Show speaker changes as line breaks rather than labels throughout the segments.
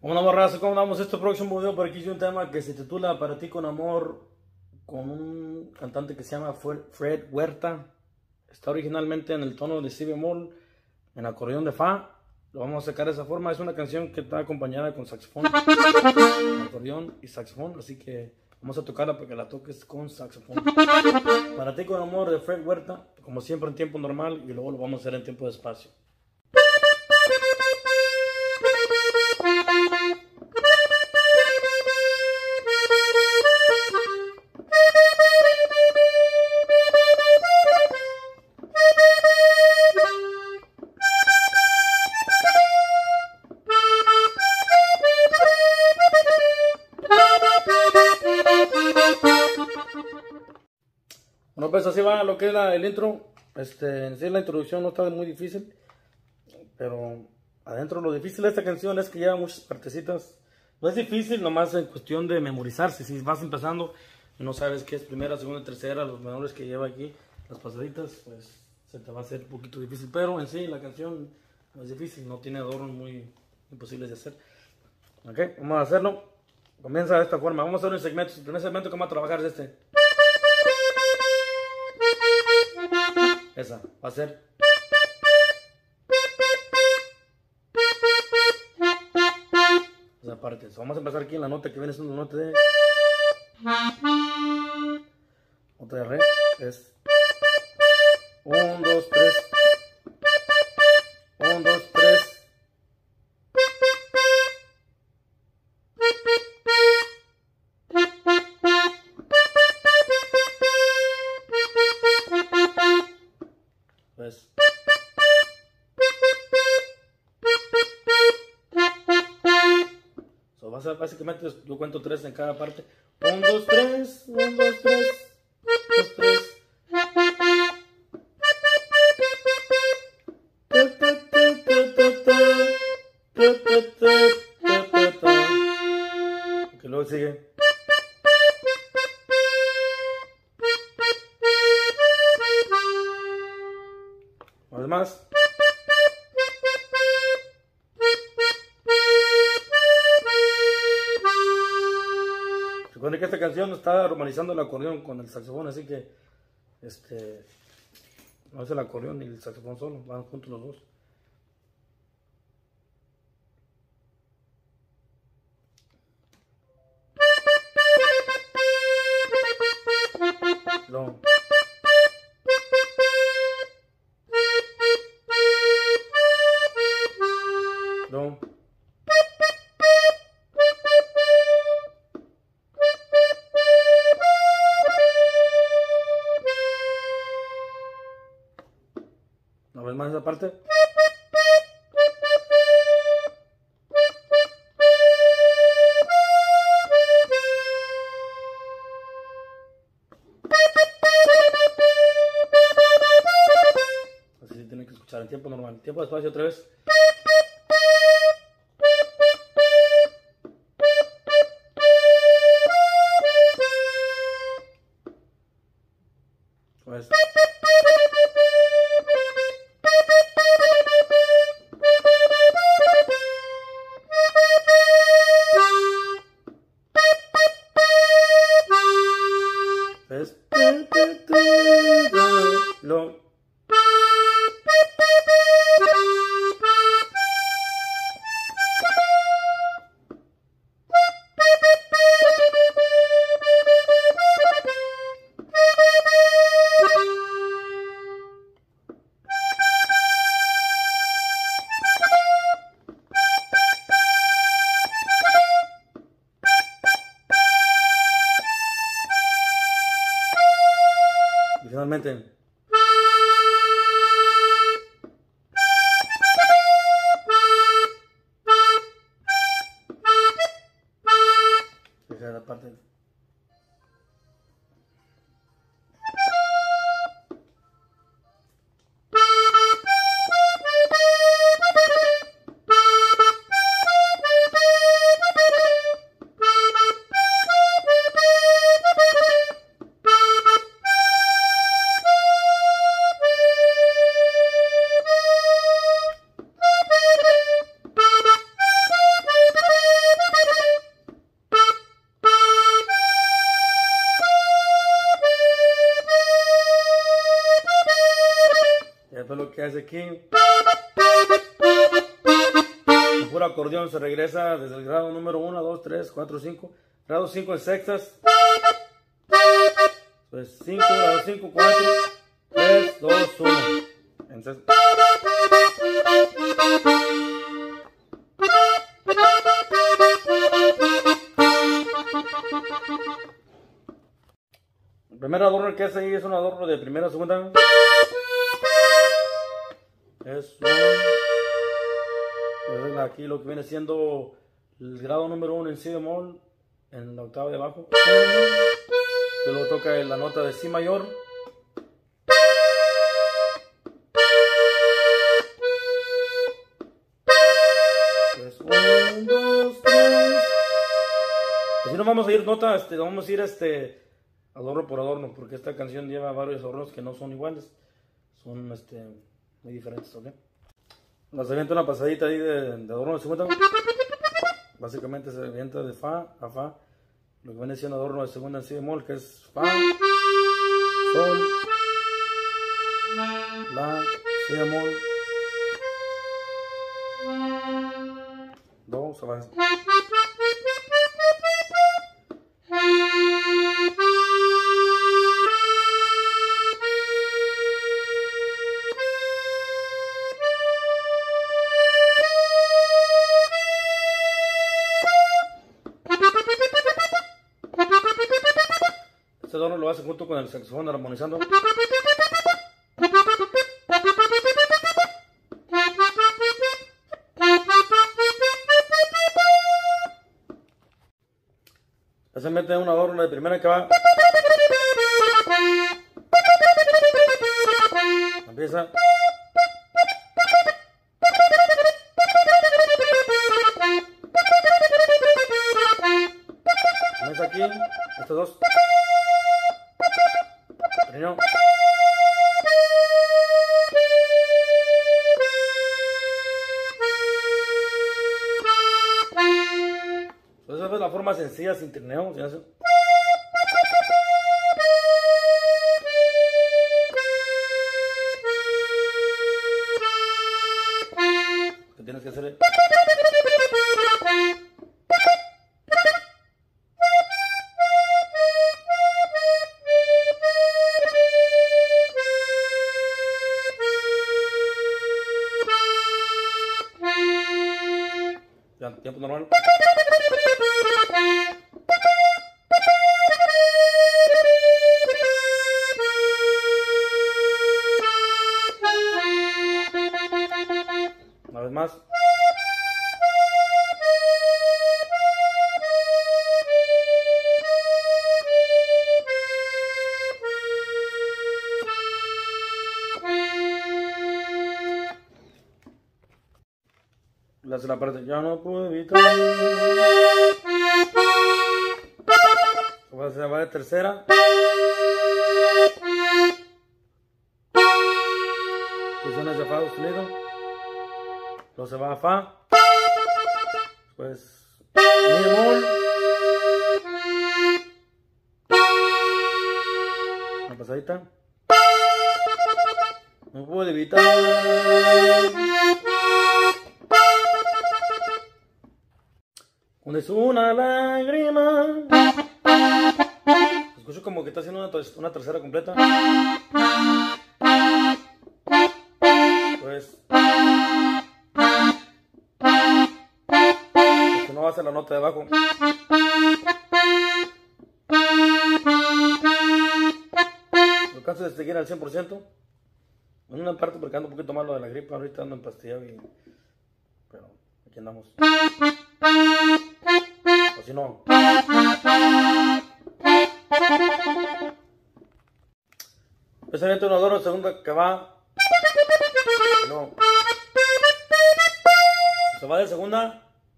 Una barraza, ¿cómo damos este próximo video? Por aquí hice un tema que se titula Para ti con amor, con un cantante que se llama Fred Huerta. Está originalmente en el tono de si bemol, en acordeón de fa. Lo vamos a sacar de esa forma. Es una canción que está acompañada con saxofón, acordeón y saxofón, así que vamos a tocarla porque la toques con saxofón. Para ti con amor, de Fred Huerta, como siempre en tiempo normal, y luego lo vamos a hacer en tiempo de espacio. Bueno, pues así va lo que es el intro. En sí la introducción no está muy difícil, pero adentro lo difícil de esta canción es que lleva muchas partecitas. No es difícil, nomás en cuestión de memorizarse. Si vas empezando y no sabes qué es primera, segunda, tercera, los menores que lleva aquí, las pasaditas, pues se te va a hacer un poquito difícil. Pero en sí la canción no es difícil, no tiene adornos muy imposibles de hacer. Ok, vamos a hacerlo. Comienza de esta forma. Vamos a hacer un segmento. El primer segmento que vamos a trabajar es este. Esa va a ser. Esa parte. Vamos a empezar aquí en la nota que viene siendo la nota de. Nota de re. Es 1, 2, 3. 1, 2, 3. Pues. Va a ser básicamente, yo cuento 3 en cada parte. 1, 2, 3, 1, 2, 3, 2, 3. Que luego sigue. Una vez más. Recuerden que esta canción está romantizando el acordeón con el saxofón, así que no es el acordeón ni el saxofón solo, van juntos los dos. No. No. Una vez más esa parte. Así se tiene que escuchar en tiempo normal. Tiempo de espacio otra vez. Pues. ¿Ves? Lo. Y finalmente. Esa es la parte. que hace aquí. El puro acordeón se regresa desde el grado número 1, 2, 3, 4, 5. Grado 5 en sextas. Pues 5, grado 5, 4, 3, 2, 1. Entonces, el primer adorno que hace ahí es un adorno de primera, segunda. Es aquí lo que viene siendo el grado número 1 en si bemol, en la octava de abajo. Luego toca la nota de si mayor. Pues 1, 2, 3. Así no vamos a ir nota, vamos a ir adorno por adorno, porque esta canción lleva varios adornos que no son iguales, son muy diferentes, ¿ok? Nos avienta una pasadita ahí de adorno de segunda. Básicamente se avienta de fa a fa, lo que viene siendo adorno de segunda en si bemol, que es fa, sol, la, si bemol, do, se va. Este adorno lo hace junto con el saxofón armonizando. Se mete un adorno de primera que va. Empieza. Comienza aquí, estos dos. Riñón. Entonces esa es la forma sencilla sin trineo. ¿Sí? ¿Qué tienes que hacer? Ya, tiempo normal. Una vez más. Le hace la parte, ya no puedo evitar. Se va de tercera. Posiciones de fa sostenido. Luego se va a fa. Después mi bemol. Una pasadita. No puedo evitar. Es una lágrima. Escucho como que está haciendo una tercera completa. Pues porque no va a ser la nota de abajo. No alcanzo de seguir al 100%. En una parte porque ando un poquito malo de la gripa. Ahorita ando empastillado pero aquí andamos. O si no. Especialmente un adorno de segunda que va. No. Se va de segunda.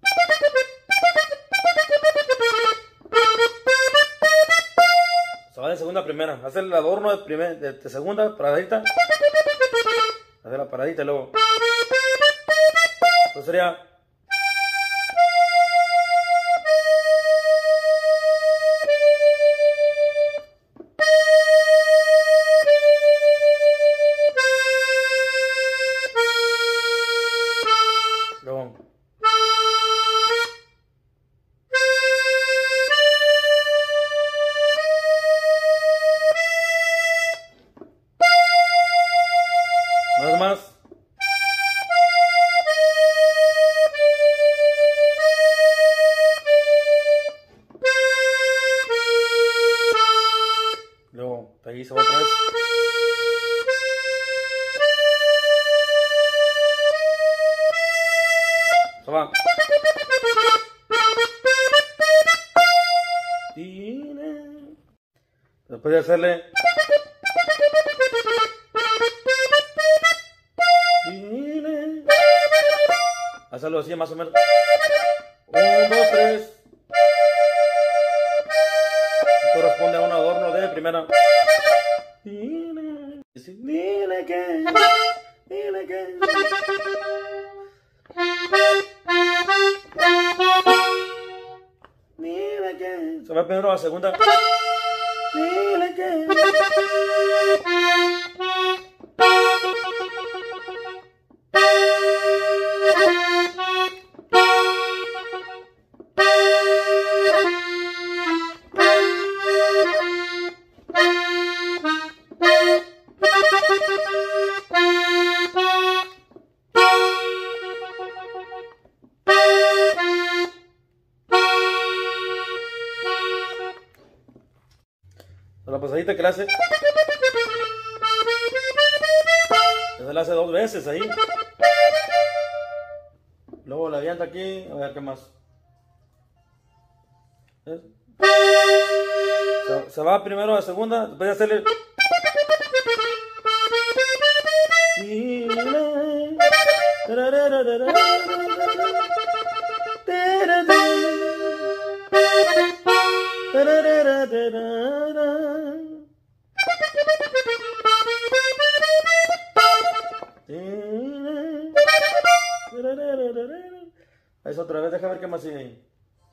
Se va de segunda a primera. Hace el adorno de segunda, paradita. Hace la paradita y luego. Entonces sería. Se va. Después de hacerle. Hacerlo así más o menos. 1, 2, 3. Corresponde a un adorno de primera. Dile que. Se va primero a la segunda. Dile que. La pasadita que le hace. Se la hace 2 veces ahí. Luego la avienta aquí. A ver qué más. Se va primero a la segunda. Después de hacerle. Es otra vez, deja ver qué más sigue ahí.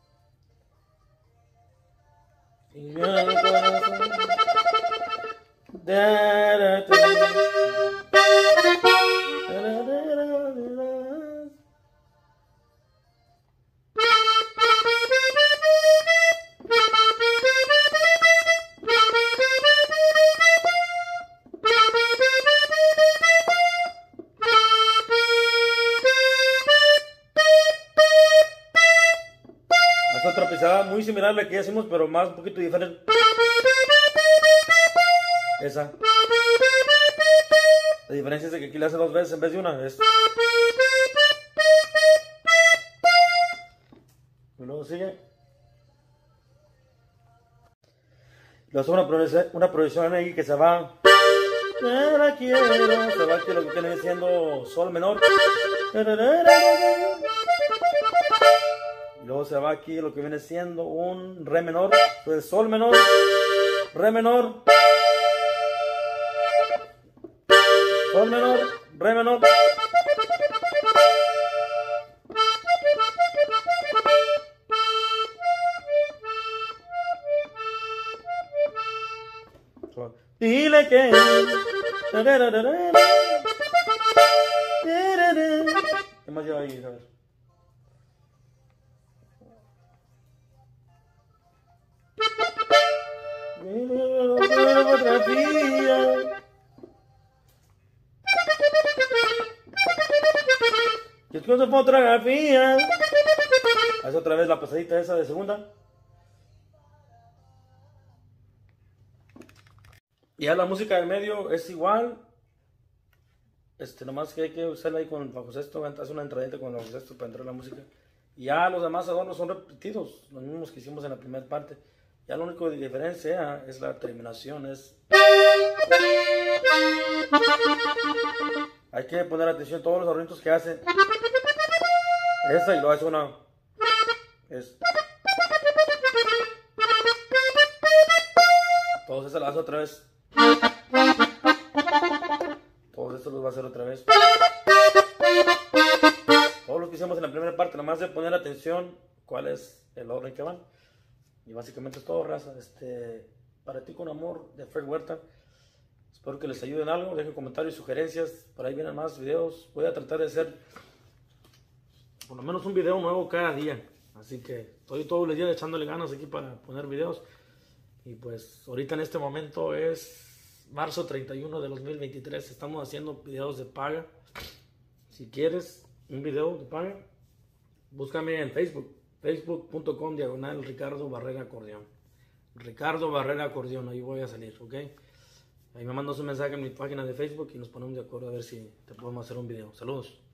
Es otra pisada muy similar a la que ya hicimos, pero más un poquito diferente. Esa. La diferencia es que aquí le hace 2 veces en vez de una. Y luego sigue. Le hace una progresión ahí que se va. Se va aquí lo que viene siendo sol menor. Y luego se va aquí lo que viene siendo un re menor. Entonces sol menor, re menor, sol menor, re menor. Dile que. ¿Qué más lleva ahí? A ver. ¿Qué cosa fotografía? Haz otra vez la pasadita esa de segunda. Y ya la música del medio es igual. Nomás que hay que usarla ahí con el bajo sexto. Hace una entradita con el bajo sexto para entrar la música. Y ya los demás adornos son repetidos, los mismos que hicimos en la primera parte. Ya lo único de diferencia es la terminación. Hay que poner atención a todos los adornitos que hace. Esta y lo hace una. Todos estos lo hace otra vez. Todos estos los va a hacer otra vez. Todos los que hicimos en la primera parte, nomás de poner atención cuál es el orden que van. Y básicamente es todo, raza. Para ti con amor, de Fred Huerta. Espero que les ayude en algo. Dejen comentarios, sugerencias. Por ahí vienen más videos. Voy a tratar de hacer por lo menos un video nuevo cada día. Así que estoy todos los días echándole ganas aquí para poner videos. Y pues ahorita en este momento es marzo 31 de 2023. Estamos haciendo videos de paga. Si quieres un video de paga, búscame en Facebook. Facebook.com/Ricardo Barrera Acordeón. Ricardo Barrera Acordeón, ahí voy a salir, ¿ok? Ahí me mandas un mensaje en mi página de Facebook y nos ponemos de acuerdo a ver si te podemos hacer un video. Saludos.